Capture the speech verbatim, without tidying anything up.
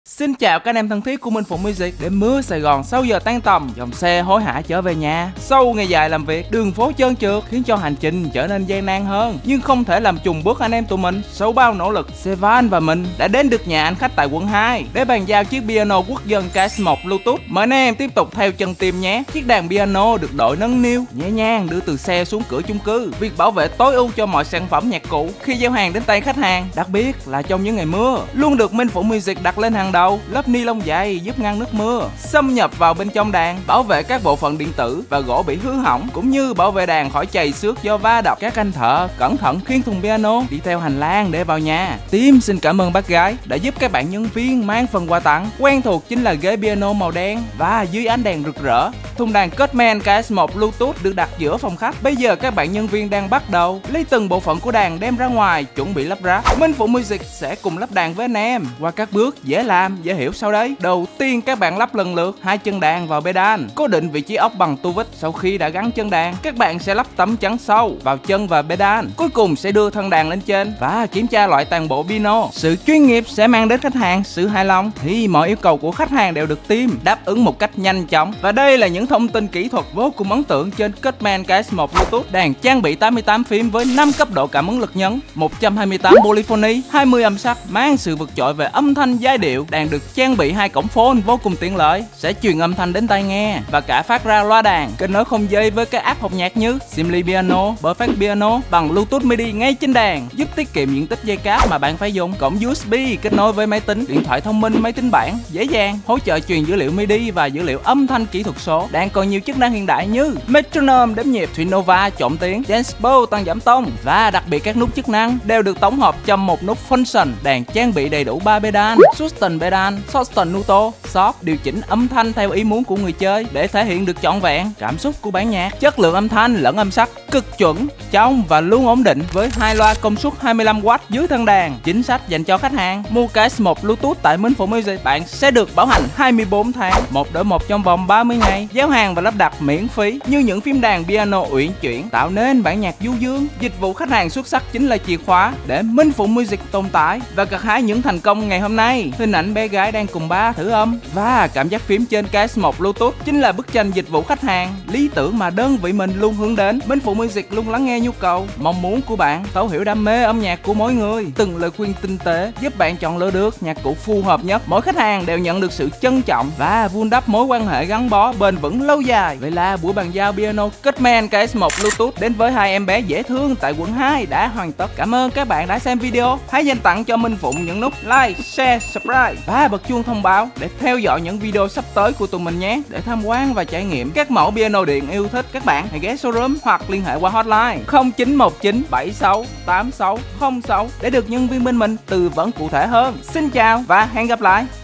Xin chào các anh em thân thiết của Minh Phụng Music. Đêm mưa Sài Gòn sau giờ tan tầm, dòng xe hối hả trở về nhà. Sau ngày dài làm việc, đường phố trơn trượt khiến cho hành trình trở nên gian nan hơn, nhưng không thể làm chùng bước anh em tụi mình. Sau bao nỗ lực, Sevan và mình đã đến được nhà anh khách tại quận hai để bàn giao chiếc piano quốc dân ca ét một Bluetooth. Mời anh em tiếp tục theo chân tim nhé. Chiếc đàn piano được đội nâng niu nhẹ nhàng đưa từ xe xuống cửa chung cư. Việc bảo vệ tối ưu cho mọi sản phẩm nhạc cụ khi giao hàng đến tay khách hàng, đặc biệt là trong những ngày mưa, luôn được Minh Phụng Music đặt lên hàng đầu. Lớp ni lông dày giúp ngăn nước mưa xâm nhập vào bên trong đàn, bảo vệ các bộ phận điện tử và gỗ bị hư hỏng, cũng như bảo vệ đàn khỏi chày xước do va đập. Các anh thợ cẩn thận khiêng thùng piano đi theo hành lang để vào nhà. Team xin cảm ơn bác gái đã giúp các bạn nhân viên mang phần quà tặng quen thuộc, chính là ghế piano màu đen và dưới ánh đèn rực rỡ. Thùng đàn Cutman ca ét một Bluetooth được đặt giữa phòng khách. Bây giờ các bạn nhân viên đang bắt đầu lấy từng bộ phận của đàn đem ra ngoài chuẩn bị lắp ráp. Minh Phụng Music sẽ cùng lắp đàn với anh em qua các bước dễ làm dễ hiểu sau đây. Đầu tiên các bạn lắp lần lượt hai chân đàn vào pedal, cố định vị trí ốc bằng tua vít. Sau khi đã gắn chân đàn, các bạn sẽ lắp tấm chắn sâu vào chân và pedal. Cuối cùng sẽ đưa thân đàn lên trên và kiểm tra loại toàn bộ pino. Sự chuyên nghiệp sẽ mang đến khách hàng sự hài lòng thì mọi yêu cầu của khách hàng đều được team đáp ứng một cách nhanh chóng. Và đây là những thông tin kỹ thuật vô cùng ấn tượng trên Cutman ca ét một Bluetooth. Đàn trang bị tám mươi tám phím với năm cấp độ cảm ứng lực nhấn, một trăm hai mươi tám polyphony, hai mươi âm sắc, mang sự vượt trội về âm thanh giai điệu. Đàn được trang bị hai cổng phone vô cùng tiện lợi, sẽ truyền âm thanh đến tai nghe và cả phát ra loa đàn. Kết nối không dây với các app học nhạc như Simly Piano, Perfect Piano bằng Bluetooth MIDI ngay trên đàn, giúp tiết kiệm diện tích dây cáp mà bạn phải dùng. Cổng u ét bê kết nối với máy tính, điện thoại thông minh, máy tính bảng, dễ dàng hỗ trợ truyền dữ liệu MIDI và dữ liệu âm thanh kỹ thuật số. Đàn còn nhiều chức năng hiện đại như metronome đếm nhịp, Twinova trộn tiếng, Dance tăng giảm tông, và đặc biệt các nút chức năng đều được tổng hợp trong một nút function. Đàn trang bị đầy đủ ba pedal, sustain pedal, Shorten Nuto, Soft, điều chỉnh âm thanh theo ý muốn của người chơi để thể hiện được trọn vẹn cảm xúc của bản nhạc. Chất lượng âm thanh lẫn âm sắc cực chuẩn, trong và luôn ổn định với hai loa công suất hai mươi lăm oát dưới thân đàn. Chính sách dành cho khách hàng mua ca ét một Bluetooth tại Minh Phụng Music, bạn sẽ được bảo hành hai mươi bốn tháng, một đổi một trong vòng ba mươi ngày, giao hàng và lắp đặt miễn phí. Như những phím đàn piano uyển chuyển tạo nên bản nhạc du dương. Dịch vụ khách hàng xuất sắc chính là chìa khóa để Minh Phụng Music tồn tại và gặt hái những thành công ngày hôm nay. Hình ảnh bé gái đang cùng ba thử âm và cảm giác phím trên ca ét một Bluetooth chính là bức tranh dịch vụ khách hàng lý tưởng mà đơn vị mình luôn hướng đến. Minh Phụng Music luôn lắng nghe nhu cầu, mong muốn của bạn, thấu hiểu đam mê âm nhạc của mỗi người. Từng lời khuyên tinh tế giúp bạn chọn lựa được nhạc cụ phù hợp nhất. Mỗi khách hàng đều nhận được sự trân trọng và vun đắp mối quan hệ gắn bó bền vững lâu dài. Vậy là buổi bàn giao piano Cutman ca ét một Bluetooth đến với hai em bé dễ thương tại quận hai đã hoàn tất. Cảm ơn các bạn đã xem video. Hãy dành tặng cho Minh Phụng những nút like, share, subscribe và bật chuông thông báo để theo dõi những video sắp tới của tụi mình nhé. Để tham quan và trải nghiệm các mẫu piano điện yêu thích, các bạn hãy ghé showroom hoặc liên hệ qua hotline không chín một chín bảy sáu tám sáu không sáu để được nhân viên bên mình tư vấn cụ thể hơn. Xin chào và hẹn gặp lại.